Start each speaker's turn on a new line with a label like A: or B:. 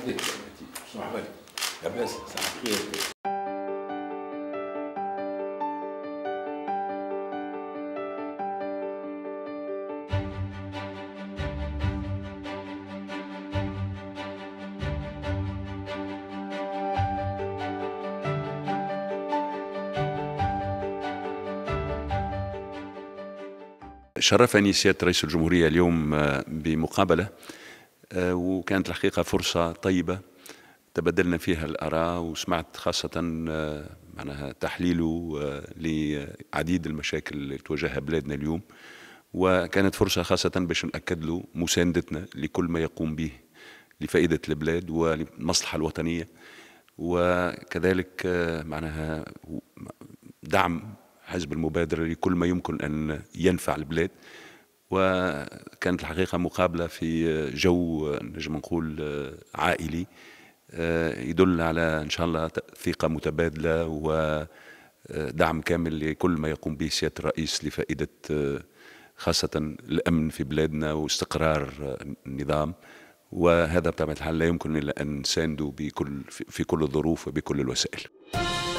A: عليك شنو أحوالك؟ لاباس صحة بخير.
B: شرفني سيادة رئيس الجمهورية اليوم بمقابلة، وكانت الحقيقة فرصة طيبة تبادلنا فيها الآراء، وسمعت خاصة معناها تحليله لعديد المشاكل اللي تواجهها بلادنا اليوم، وكانت فرصة خاصة باش نأكد له مساندتنا لكل ما يقوم به لفائدة البلاد والمصلحة الوطنية، وكذلك معناها دعم حزب المبادرة لكل ما يمكن أن ينفع البلاد. وكانت الحقيقة مقابلة في جو نجم نقول عائلي، يدل على إن شاء الله ثقة متبادلة ودعم كامل لكل ما يقوم به سيادة الرئيس لفائدة خاصة الأمن في بلادنا واستقرار النظام، وهذا بطبيعة الحال لا يمكن إلا أن نسانده في كل الظروف وبكل الوسائل.